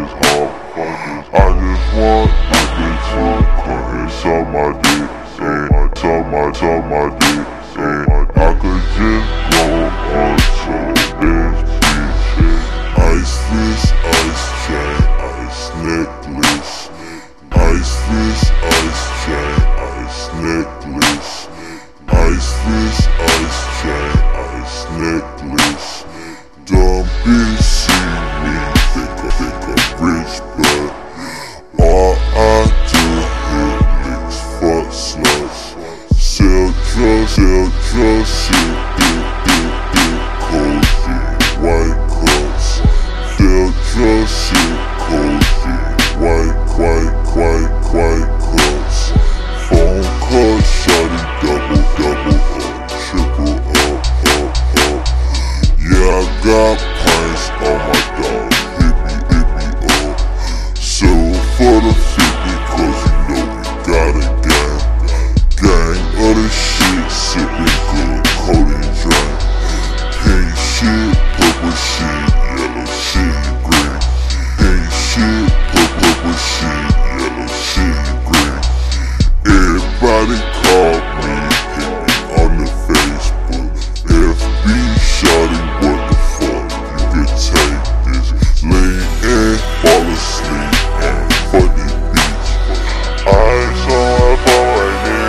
I just want a bitch to come and suck my dick, and suck my dick, and I could just go on to this beach. Iceless, ice chain, ice necklace. Iceless, ice chain, ice necklace. Iceless, ice chain, ice necklace. Dumb bitch see me, think I'm rich, but all I do hit licks, fuck sluts. Sell drugs, shit, cozy, white cups. Sell drugs, shit, cozy, white cups. Phone calls, shawty, double up, triple up. Yeah, I got pints on my dog, hit me up. So for the 50, cause you know we got a gang of the shit, sippin' good, codeine drink. Pink shit, purple shit, yellow shit, green. Pink shit, purple shit, yellow shit, green. Everybody call me, hit me on the Facebook. FB shawty, what the fuck, you could take this. Lay and fall asleep on funny beach. Eyes on my body,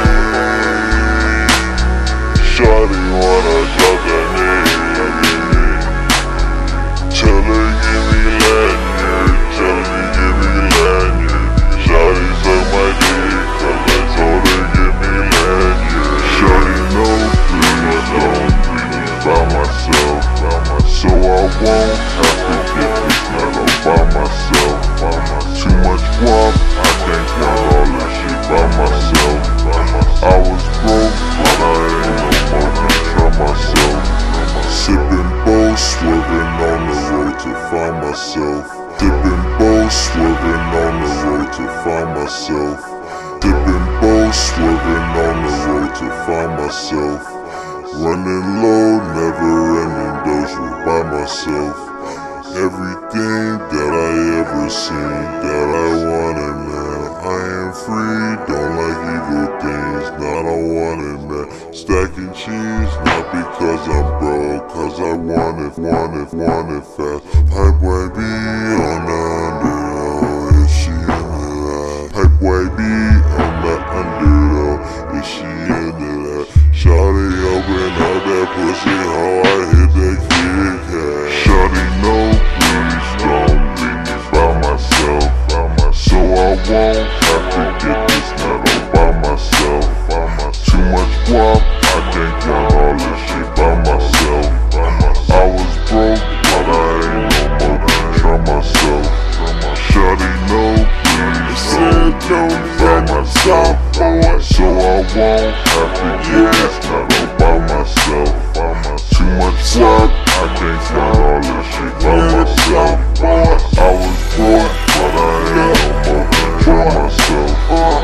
shawty wanna drop that name. Tell her give me lanyard, tell her give me lanyard. Shawty suck my dick, cause I told her give me lanyard. Shawty no please don't leave me by myself, so I won't have to get this nut all by myself. Too much guap, I can't count all this shit by myself. I was broke, but I ain't no more than try myself. Sippin' bowl, swerving on the road to find myself. Sippin' bowl, swerving on the road to find myself. Sippin' bowl, swerving on the road to find myself. Running low, never ending doja by myself. Everything that I ever seen that I wanted, man. I am free, don't like evil things, not I want it, man. Stacking cheese, not because I'm broke, cause I want it fast. Pipe white B on the underdog, is she into that? Pipe white B on the underdog, is she into that? Shawty open up that pussy, how I hit that Kit Kat. Shawty no, please don't leave me by myself, so I won't have to get this nut all by myself. Too much guap, I can't count all this shit by myself. I was broke, but I ain't no more than try myself. Shawty no, please don't leave me by myself, so I won't have to get this nut all by myself. Too much guap, I can't count all this shit by myself. I was broke, but I ain't no more than try myself.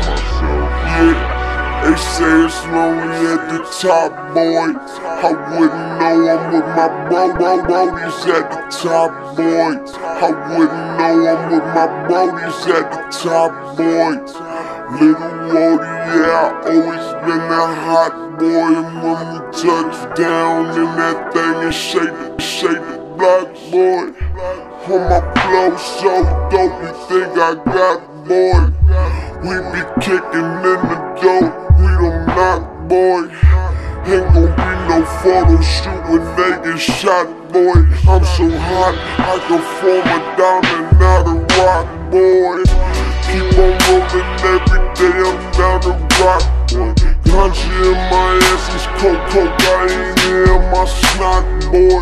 They say it's lonely at the top, boy. I wouldn't know I'm with my brodies at the top, boy. I wouldn't know I'm with my brodies at the top, boy. Little Lordy, yeah, I always been that hot boy. And when we touch down in that thing and shake the block, boy. On my flow so dope, you think I got, boy. We be kicking in the door, we don't knock, boy. Ain't gon' be no photo shoot when they get shot, boy. I'm so hot, I can form a diamond out of rock, boy. Keep on rolling every day, I'm down to rock, boy. Ganja in my ass is cocaine in my snot, boy.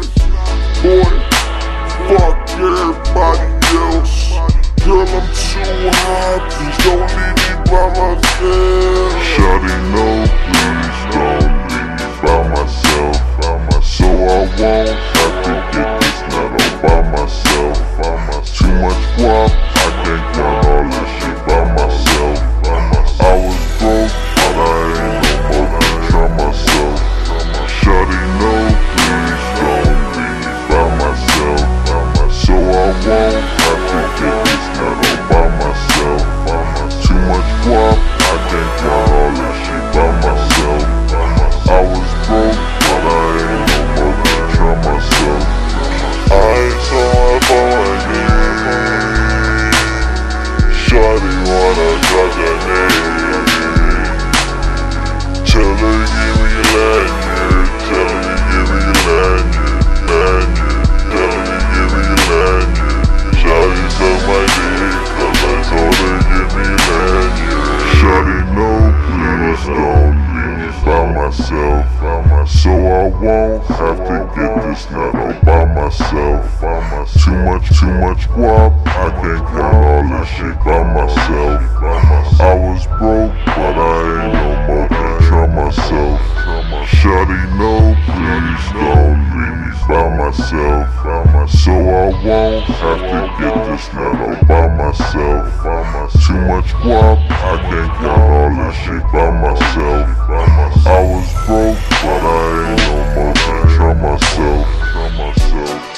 Fuck everybody else. Girl, I'm too hot, please don't leave me by myself. Shawty no, please don't leave me by myself, so I won't have to get this nut all by myself. Too much guap, I can't count all this shit by myself. I was broke, but I ain't no more than try myself. Shawty no, please don't leave me by myself, so I won't have to get this this nut all by myself. Too much guap, I can't count all this shit by myself. I was broke, but I ain't no more than try myself. Shawty, no, please don't leave me by myself. So I won't have to get this nut all by myself. Too much guap, I can't count all this shit by myself. I was broke, but I ain't no more than try myself.